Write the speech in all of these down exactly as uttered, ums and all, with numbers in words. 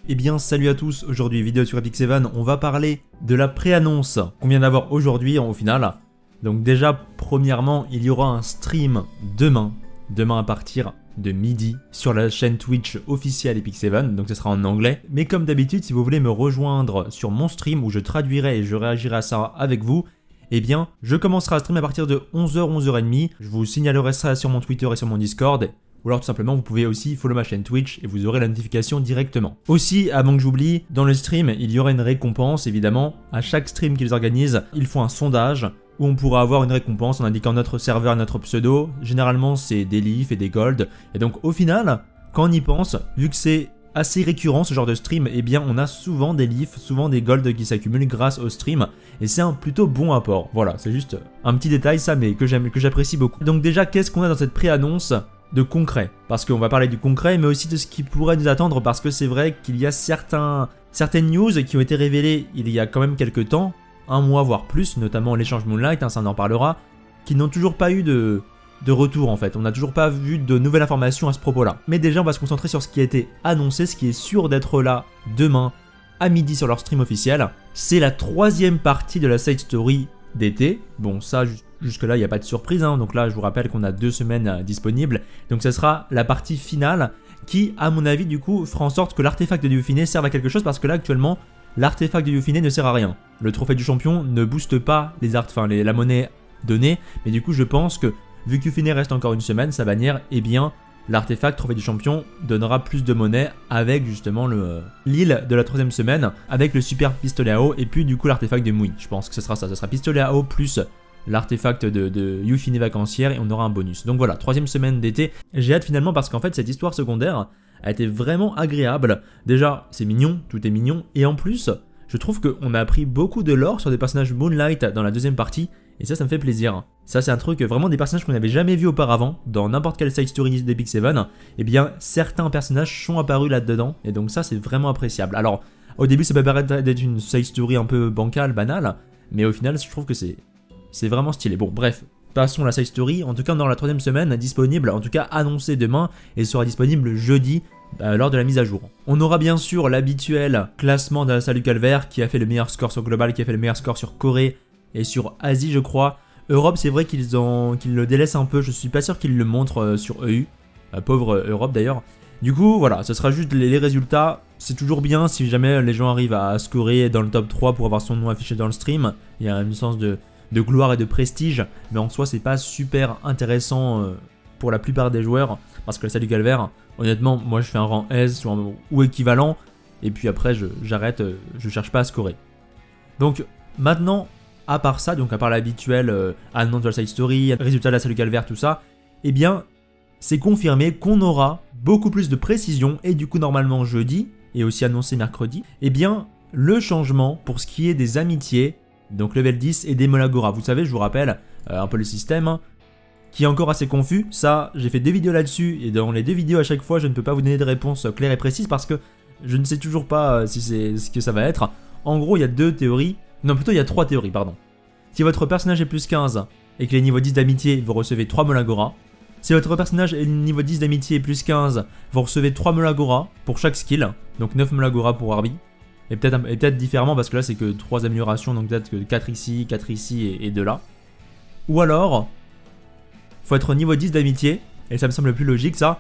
Eh bien salut à tous, aujourd'hui vidéo sur Epic sept, on va parler de la pré-annonce qu'on vient d'avoir aujourd'hui au final. Donc déjà premièrement il y aura un stream demain, demain à partir de midi sur la chaîne Twitch officielle Epic sept, donc ce sera en anglais. Mais comme d'habitude si vous voulez me rejoindre sur mon stream où je traduirai et je réagirai à ça avec vous, eh bien je commencerai à stream à partir de onze heures, onze heures trente, je vous signalerai ça sur mon Twitter et sur mon Discord. Ou alors tout simplement vous pouvez aussi follow ma chaîne Twitch et vous aurez la notification directement. Aussi, avant que j'oublie, dans le stream, il y aura une récompense évidemment. À chaque stream qu'ils organisent, ils font un sondage où on pourra avoir une récompense en indiquant notre serveur et notre pseudo. Généralement c'est des leafs et des gold. Et donc au final, quand on y pense, vu que c'est assez récurrent ce genre de stream, eh bien on a souvent des leafs, souvent des gold qui s'accumulent grâce au stream. Et c'est un plutôt bon apport. Voilà, c'est juste un petit détail ça, mais que j'aime, que j'apprécie beaucoup. Donc déjà, qu'est-ce qu'on a dans cette pré-annonce de concret, parce qu'on va parler du concret, mais aussi de ce qui pourrait nous attendre, parce que c'est vrai qu'il y a certains, certaines news qui ont été révélées il y a quand même quelques temps, un mois voire plus, notamment l'échange Moonlight, hein, ça on en parlera, qui n'ont toujours pas eu de, de retour en fait, on n'a toujours pas vu de nouvelles informations à ce propos-là. Mais déjà on va se concentrer sur ce qui a été annoncé, ce qui est sûr d'être là demain à midi sur leur stream officiel. C'est la troisième partie de la side story d'été, bon ça jusque là il n'y a pas de surprise, hein. Donc là je vous rappelle qu'on a deux semaines euh, disponibles, donc ce sera la partie finale qui à mon avis du coup fera en sorte que l'artefact de Youfine serve à quelque chose, parce que là actuellement l'artefact de Youfine ne sert à rien. Le trophée du champion ne booste pas les art, enfin les, la monnaie donnée, mais du coup je pense que vu que Youfine reste encore une semaine, sa bannière, eh bien l'artefact trophée du champion donnera plus de monnaie avec justement le l'île de la troisième semaine, avec le super pistolet à eau et puis du coup l'artefact de Mouille. Je pense que ce sera ça, ce sera pistolet à eau plus l'artefact de, de Youfine vacancière et on aura un bonus. Donc voilà, troisième semaine d'été. J'ai hâte finalement parce qu'en fait cette histoire secondaire a été vraiment agréable. Déjà c'est mignon, tout est mignon, et en plus je trouve qu'on a appris beaucoup de lore sur des personnages Moonlight dans la deuxième partie, et ça ça me fait plaisir. Ça c'est un truc, vraiment des personnages qu'on n'avait jamais vu auparavant dans n'importe quelle side story d'Epic sept, et bien certains personnages sont apparus là-dedans, et donc ça c'est vraiment appréciable. Alors au début ça peut paraître d'être une side story un peu bancale, banale, mais au final je trouve que c'est c'est vraiment stylé. Bon bref, passons à la side story. En tout cas dans la troisième semaine, disponible, en tout cas annoncée demain, et sera disponible jeudi euh, lors de la mise à jour. On aura bien sûr l'habituel classement de la salle du calvaire, qui a fait le meilleur score sur Global, qui a fait le meilleur score sur Corée et sur Asie je crois. Europe c'est vrai qu'ils ont qu'ils le délaissent un peu, je suis pas sûr qu'ils le montrent euh, sur E U, euh, pauvre Europe d'ailleurs. Du coup voilà, ce sera juste les, les résultats. C'est toujours bien si jamais les gens arrivent à scorer dans le top trois pour avoir son nom affiché dans le stream. Il y a une sens de de gloire et de prestige, mais en soi c'est pas super intéressant euh, pour la plupart des joueurs, parce que la salle du calvaire, honnêtement moi je fais un rang S ou équivalent, et puis après j'arrête, je, je cherche pas à scorer. Donc maintenant, à part ça, donc à part l'habituel euh, annonce de la side story, résultat de la salle du calvaire, tout ça, eh bien c'est confirmé qu'on aura beaucoup plus de précision, et du coup normalement jeudi, et aussi annoncé mercredi, eh bien le changement pour ce qui est des amitiés, donc level dix et des Molagora. Vous savez, je vous rappelle euh, un peu le système, hein, qui est encore assez confus. Ça, j'ai fait deux vidéos là-dessus, et dans les deux vidéos à chaque fois, je ne peux pas vous donner de réponse claire et précise parce que je ne sais toujours pas euh, si c'est ce que ça va être. En gros, il y a deux théories, non plutôt il y a trois théories, pardon. Si votre personnage est plus quinze et qu'il est niveau dix d'amitié, vous recevez trois Molagora. Si votre personnage est niveau dix d'amitié et plus quinze, vous recevez trois Molagora pour chaque skill, donc neuf Molagora pour Arby. Et peut-être peut différemment parce que là c'est que trois améliorations, donc peut-être que quatre ici, quatre ici et, et deux là. Ou alors, faut être niveau dix d'amitié, et ça me semble le plus logique ça.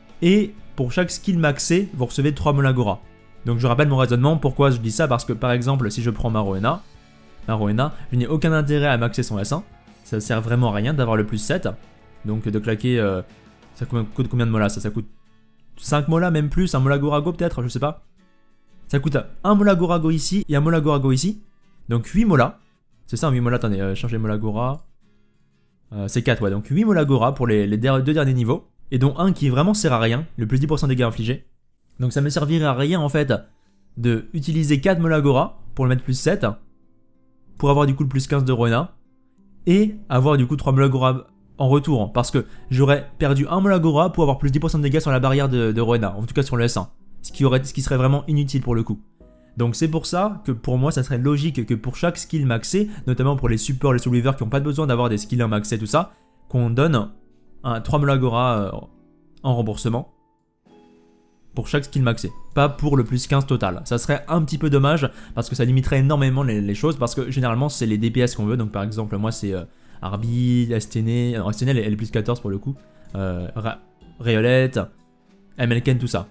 Et pour chaque skill maxé, vous recevez trois Molagora. Donc je rappelle mon raisonnement, pourquoi je dis ça, parce que par exemple si je prends Maroena, Maroena, je n'ai aucun intérêt à maxer son S un. Ça sert vraiment à rien d'avoir le plus sept. Donc de claquer, euh, ça coûte combien de molas ça, ça coûte cinq molas, même plus, un Molagorago peut-être, je sais pas. Ça coûte un Molagorago ici et un Molagorago ici. Donc huit molas. C'est ça, huit molas. Attendez, euh, changer Molagora. Euh, c'est quatre, ouais. Donc huit Molagora pour les, les deux derniers niveaux. Et dont un qui vraiment sert à rien. Le plus dix pour cent des dégâts infligés. Donc ça me servirait à rien en fait de utiliser quatre Molagora pour le mettre plus sept. Pour avoir du coup le plus quinze de Rona. Et avoir du coup trois Molagora en retour. Parce que j'aurais perdu un Molagora pour avoir plus dix pour cent de dégâts sur la barrière de, de Rona. En tout cas sur le S un. Ce qui, aurait, ce qui serait vraiment inutile pour le coup. Donc c'est pour ça que pour moi ça serait logique que pour chaque skill maxé, notamment pour les supports, les soulevers qui n'ont pas besoin d'avoir des skills maxés, tout ça, qu'on donne un trois Molagora euh, en remboursement pour chaque skill maxé, pas pour le plus quinze total. Ça serait un petit peu dommage parce que ça limiterait énormément les, les choses parce que généralement c'est les D P S qu'on veut. Donc par exemple moi c'est euh, Arby, Astene, euh, Astene elle, elle est plus quatorze pour le coup, euh, Ra Rayolette, M L Ken, tout ça.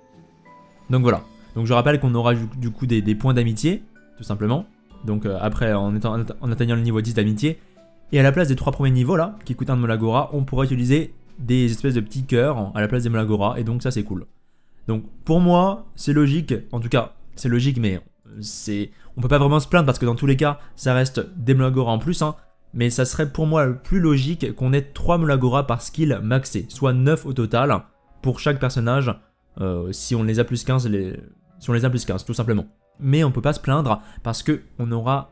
Donc voilà. Donc je rappelle qu'on aura du, du coup des, des points d'amitié, tout simplement. Donc euh, après en, étant, en atteignant le niveau dix d'amitié. Et à la place des trois premiers niveaux là, qui coûtent un de Molagora, on pourrait utiliser des espèces de petits cœurs à la place des Molagora. Et donc ça c'est cool. Donc pour moi, c'est logique, en tout cas, c'est logique, mais c'est, on peut pas vraiment se plaindre parce que dans tous les cas, ça reste des Molagora en plus, hein, mais ça serait pour moi le plus logique qu'on ait trois Molagora par skill maxé, soit neuf au total pour chaque personnage, euh, si on les a plus quinze, les... si on les a plus quinze, tout simplement. Mais on peut pas se plaindre parce que on aura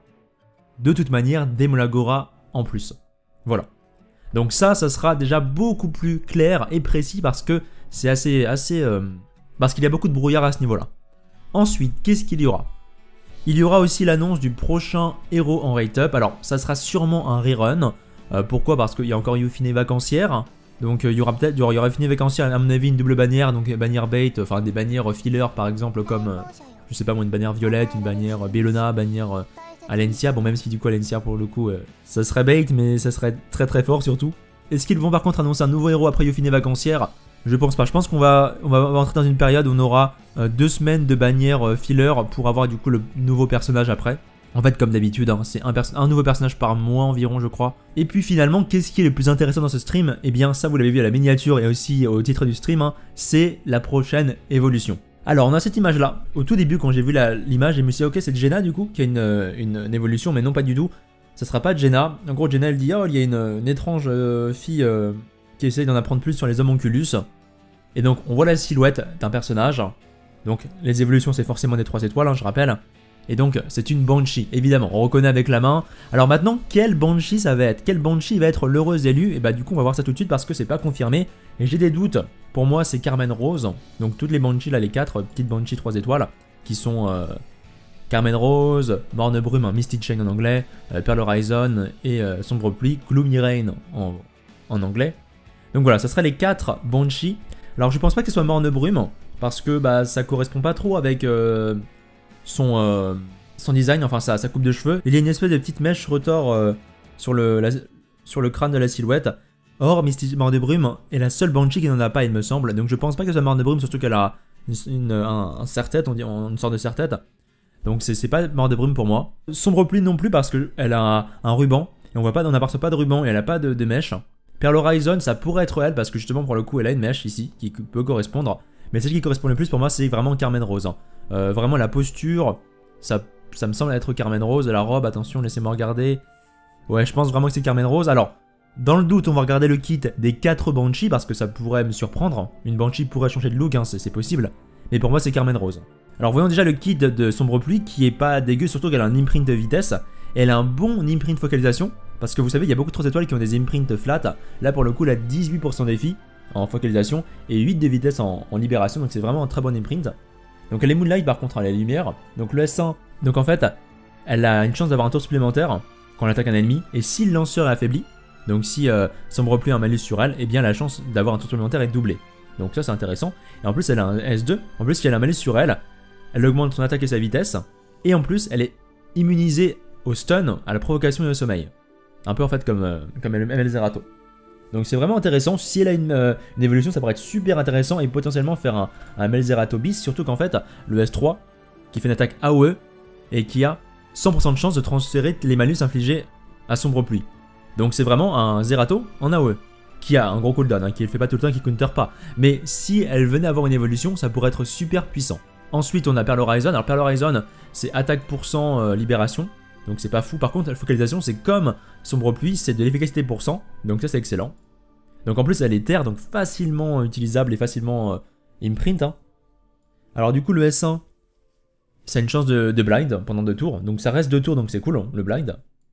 de toute manière des Molagora en plus. Voilà. Donc ça, ça sera déjà beaucoup plus clair et précis parce que c'est assez... assez euh, parce qu'il y a beaucoup de brouillard à ce niveau-là. Ensuite, qu'est-ce qu'il y aura? Il y aura aussi l'annonce du prochain héros en rate up. Alors, ça sera sûrement un rerun. Euh, pourquoi? Parce qu'il y a encore Youfine vacancière. Donc, euh, il y aura peut-être, il y aura Youfine vacancière, à mon avis, une double bannière. Donc, bannière bait, enfin des bannières filler par exemple, comme, euh, je sais pas moi, une bannière violette, une bannière Bellona, bannière euh, Alencia. Bon, même si du coup, Alencia pour le coup, euh, ça serait bait, mais ça serait très très fort surtout. Est-ce qu'ils vont par contre annoncer un nouveau héros après Youfine vacancière? Je pense pas, je pense qu'on va, on va entrer dans une période où on aura euh, deux semaines de bannière euh, filler pour avoir du coup le nouveau personnage après. En fait comme d'habitude, hein, c'est un, un nouveau personnage par mois environ je crois. Et puis finalement, qu'est-ce qui est le plus intéressant dans ce stream? Eh bien ça vous l'avez vu à la miniature et aussi au titre du stream, hein, c'est la prochaine évolution. Alors on a cette image là, au tout début quand j'ai vu l'image, je me suis dit ok c'est Jenna du coup qui a une, une, une évolution, mais non pas du tout. Ça sera pas Jenna. En gros Jenna elle dit oh il y a une, une étrange euh, fille... Euh, qui essaye d'en apprendre plus sur les homonculus. Et donc on voit la silhouette d'un personnage. Donc les évolutions c'est forcément des trois étoiles, hein, je rappelle. Et donc c'est une Banshee, évidemment, on reconnaît avec la main. Alors maintenant, quelle Banshee ça va être? Quelle Banshee va être l'heureuse élue? Et bah du coup on va voir ça tout de suite parce que c'est pas confirmé. Et j'ai des doutes, pour moi c'est Carmen Rose. Donc toutes les Banshees là, les quatre petites Banshees trois étoiles, qui sont euh, Carmen Rose, Morne Brume, hein, Misty Chain en anglais, euh, Pearl Horizon et euh, Sombre Pluie, Gloomy Rain en, en anglais. Donc voilà, ça serait les quatre Banshee. Alors je pense pas qu'elle soit Morne Brume, parce que bah, ça correspond pas trop avec euh, son, euh, son design, enfin sa, sa coupe de cheveux. Il y a une espèce de petite mèche retors euh, sur, le, la, sur le crâne de la silhouette. Or, Misty Morne Brume est la seule Banshee qui n'en a pas, il me semble. Donc je pense pas qu'elle soit Morne Brume, surtout qu'elle a une, une, un, un serre-tête, on dit une sorte de serre-tête. Donc c'est pas Morne Brume pour moi. Sombre Pluie non plus, parce qu'elle a un ruban, et on voit pas, on n'aperçoit pas de ruban, et elle a pas de, de mèche. Pearl Horizon, ça pourrait être elle, parce que justement, pour le coup, elle a une mèche ici, qui peut correspondre. Mais celle qui correspond le plus pour moi, c'est vraiment Carmen Rose. Euh, vraiment, la posture, ça, ça me semble être Carmen Rose. La robe, attention, laissez-moi regarder. Ouais, je pense vraiment que c'est Carmen Rose. Alors, dans le doute, on va regarder le kit des quatre Banshees, parce que ça pourrait me surprendre. Une Banshee pourrait changer de look, hein, c'est possible. Mais pour moi, c'est Carmen Rose. Alors, voyons déjà le kit de Sombre Pluie, qui est pas dégueu, surtout qu'elle a un imprint de vitesse. Et elle a un bon imprint focalisation. Parce que vous savez, il y a beaucoup de trois étoiles qui ont des imprints flat. Là, pour le coup, elle a dix-huit pour cent d'effi en focalisation et huit de vitesse en, en libération. Donc, c'est vraiment un très bon imprint. Donc, elle est Moonlight, par contre, elle a la lumière. Donc, le S un, donc en fait, elle a une chance d'avoir un tour supplémentaire quand elle attaque un ennemi. Et si le lanceur est affaibli, donc si euh, Sombre Pluie a un malus sur elle, eh bien, la chance d'avoir un tour supplémentaire est doublée. Donc, ça, c'est intéressant. Et en plus, elle a un S deux. En plus, si elle a un malus sur elle, elle augmente son attaque et sa vitesse. Et en plus, elle est immunisée au stun, à la provocation et au sommeil. Un peu en fait comme, euh, comme M L Zerato. Donc c'est vraiment intéressant. Si elle a une, euh, une évolution, ça pourrait être super intéressant et potentiellement faire un, un M L Zerato bis. Surtout qu'en fait, le S trois, qui fait une attaque A O E et qui a cent pour cent de chance de transférer les malus infligés à Sombre Pluie. Donc c'est vraiment un Zerato en A O E. Qui a un gros cooldown, hein, qui ne le fait pas tout le temps, qui counter pas. Mais si elle venait avoir une évolution, ça pourrait être super puissant. Ensuite, on a Pearl Horizon. Alors Pearl Horizon, c'est attaque pour cent euh, libération. Donc c'est pas fou. Par contre, la focalisation, c'est comme Sombre Pluie, c'est de l'efficacité pour cent. Donc ça, c'est excellent. Donc en plus, elle est terre, donc facilement utilisable et facilement euh, imprint. Hein. Alors du coup, le S un, ça a une chance de, de blind pendant deux tours. Donc ça reste deux tours, donc c'est cool, le blind.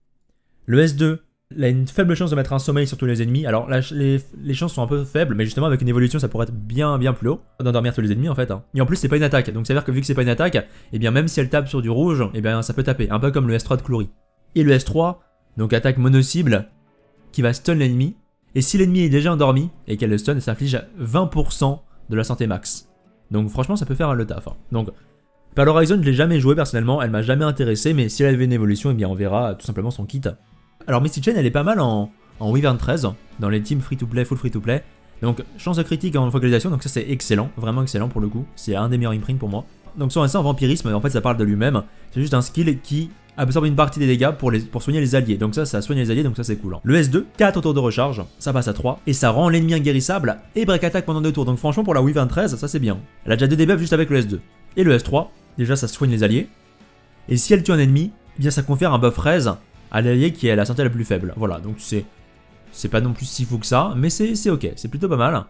Le S deux, elle a une faible chance de mettre un sommeil sur tous les ennemis. Alors là, les, les chances sont un peu faibles, mais justement avec une évolution, ça pourrait être bien bien plus haut. D'endormir tous les ennemis en fait. Hein. Et en plus, c'est pas une attaque. Donc ça veut dire que vu que c'est pas une attaque, et eh bien même si elle tape sur du rouge, et eh bien ça peut taper. Un peu comme le S trois de Cloury. Et le S trois, donc attaque mono-cible, qui va stun l'ennemi. Et si l'ennemi est déjà endormi, et qu'elle le stun, ça inflige vingt pour cent de la santé max. Donc franchement, ça peut faire le taf. Hein. Donc, Pearl Horizon, je l'ai jamais joué personnellement, elle m'a jamais intéressé, mais si elle avait une évolution, eh bien on verra tout simplement son kit. Alors Misty Chain, elle est pas mal en, en Wyvern treize, dans les teams free-to-play, full free-to-play. Donc chance de critique en focalisation, donc ça c'est excellent, vraiment excellent pour le coup. C'est un des meilleurs imprints pour moi. Donc son S un en vampirisme, en fait ça parle de lui-même. C'est juste un skill qui absorbe une partie des dégâts pour, les, pour soigner les alliés. Donc ça, ça soigne les alliés, donc ça c'est cool. Hein. Le S deux, quatre tours de recharge, ça passe à trois. Et ça rend l'ennemi inguérissable et break attack pendant deux tours. Donc franchement pour la Wyvern treize, ça c'est bien. Elle a déjà deux debuffs juste avec le S deux. Et le S trois, déjà ça soigne les alliés. Et si elle tue un ennemi, eh bien ça confère un buff raise à l'allié qui est la santé la plus faible. Voilà, donc c'est c'est pas non plus si fou que ça, mais c'est ok, c'est plutôt pas mal.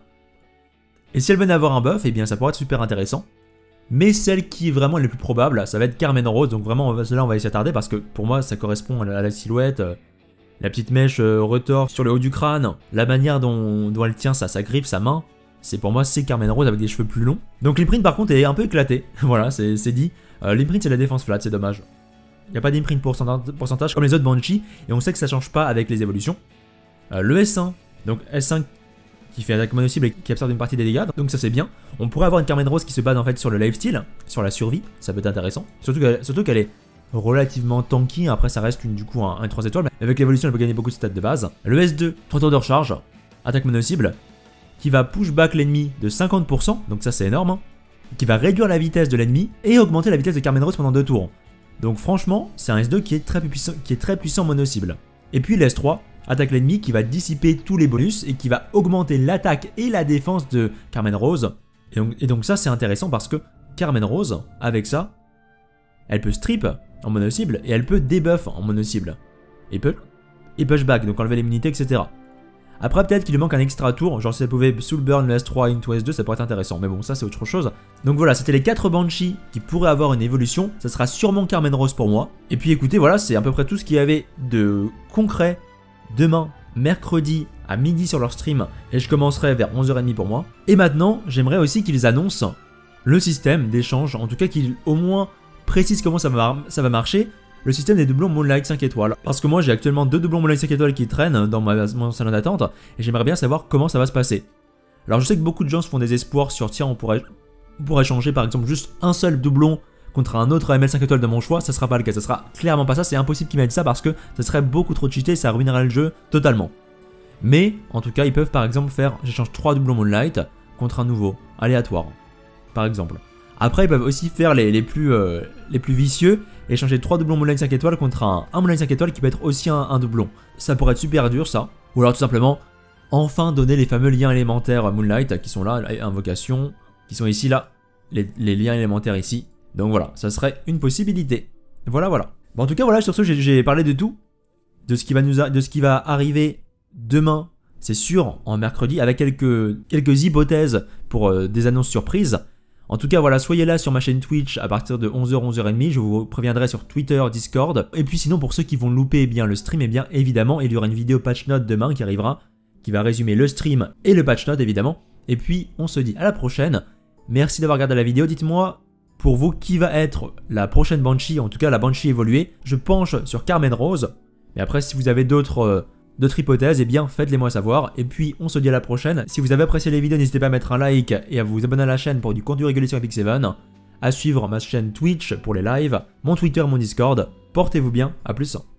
Et si elle venait avoir un buff, eh bien ça pourrait être super intéressant. Mais celle qui est vraiment la plus probable, ça va être Carmen Rose, donc vraiment là on va essayer d'attarder parce que pour moi ça correspond à la, à la silhouette, euh, la petite mèche euh, retors sur le haut du crâne, la manière dont, dont elle tient sa, sa griffe, sa main, c'est pour moi c'est Carmen Rose avec des cheveux plus longs. Donc l'imprint par contre est un peu éclaté, voilà c'est dit, euh, l'imprint c'est la défense flat, c'est dommage. Il n'y a pas d'imprint pourcentage comme les autres Banshee, et on sait que ça change pas avec les évolutions. Euh, le S un, donc S un qui fait attaque mono-cible et qui absorbe une partie des dégâts, donc ça c'est bien. On pourrait avoir une Carmen Rose qui se base en fait sur le lifesteal, sur la survie, ça peut être intéressant. Surtout qu'elle surtout qu'elle est relativement tanky, après ça reste une, du coup un, un trois étoiles, mais avec l'évolution elle peut gagner beaucoup de stats de base. Le S deux, trois tours de recharge, attaque mono-cible, qui va push back l'ennemi de cinquante pour cent, donc ça c'est énorme, hein, qui va réduire la vitesse de l'ennemi et augmenter la vitesse de Carmen Rose pendant deux tours. Donc franchement, c'est un S deux qui est très puissant, qui est très puissant mono-cible. Et puis le S trois, attaque l'ennemi qui va dissiper tous les bonus et qui va augmenter l'attaque et la défense de Carmen Rose. Et donc, et donc ça c'est intéressant parce que Carmen Rose, avec ça, elle peut strip en mono-cible et elle peut debuff en mono-cible. Et peut et pushback, donc enlever l'immunité, et cetera. Après peut-être qu'il lui manque un extra tour, genre si elle pouvait soul burn le S trois into S deux, ça pourrait être intéressant, mais bon ça c'est autre chose. Donc voilà, c'était les quatre Banshee qui pourraient avoir une évolution, ça sera sûrement Carmen Rose pour moi. Et puis écoutez, voilà, c'est à peu près tout ce qu'il y avait de concret demain, mercredi à midi sur leur stream, et je commencerai vers onze heures trente pour moi. Et maintenant, j'aimerais aussi qu'ils annoncent le système d'échange, en tout cas qu'ils au moins précisent comment ça va, ça va marcher, le système des doublons Moonlight cinq étoiles. Parce que moi j'ai actuellement deux doublons Moonlight cinq étoiles qui traînent dans ma, mon salon d'attente, et j'aimerais bien savoir comment ça va se passer. Alors je sais que beaucoup de gens se font des espoirs sur tiens on pourrait, on pourrait changer par exemple juste un seul doublon contre un autre A M L cinq étoiles de mon choix, ça sera pas le cas, ça sera clairement pas ça, c'est impossible qu'ils mettent ça parce que ça serait beaucoup trop cheaté, ça ruinerait le jeu totalement. Mais, en tout cas, ils peuvent par exemple faire, j'échange trois doublons Moonlight contre un nouveau, aléatoire, par exemple. Après, ils peuvent aussi faire les, les, plus, euh, les plus vicieux, et échanger trois doublons Moonlight cinq étoiles contre un, un Moonlight cinq étoiles qui peut être aussi un, un doublon. Ça pourrait être super dur ça, ou alors tout simplement, enfin donner les fameux liens élémentaires Moonlight qui sont là, invocation, qui sont ici là, les, les liens élémentaires ici. Donc voilà, ça serait une possibilité. Voilà, voilà. Bon, en tout cas, voilà, sur ce, j'ai parlé de tout. De ce qui va, nous de ce qui va arriver demain, c'est sûr, en mercredi, avec quelques, quelques hypothèses pour euh, des annonces surprises. En tout cas, voilà, soyez là sur ma chaîne Twitch à partir de onze heures, onze heures trente. Je vous préviendrai sur Twitter, Discord. Et puis sinon, pour ceux qui vont louper eh bien, le stream, eh bien évidemment, il y aura une vidéo patch note demain qui arrivera, qui va résumer le stream et le patch note, évidemment. Et puis, on se dit à la prochaine. Merci d'avoir regardé la vidéo. Dites-moi, pour vous, qui va être la prochaine Banshee, en tout cas la Banshee évoluée. Je penche sur Carmen Rose. Mais après, si vous avez d'autres euh, d'autres hypothèses, eh bien, faites-les moi savoir. Et puis, on se dit à la prochaine. Si vous avez apprécié les vidéos, n'hésitez pas à mettre un like et à vous abonner à la chaîne pour du contenu régulier sur Epic Seven. À suivre ma chaîne Twitch pour les lives, mon Twitter, mon Discord. Portez-vous bien, à plus.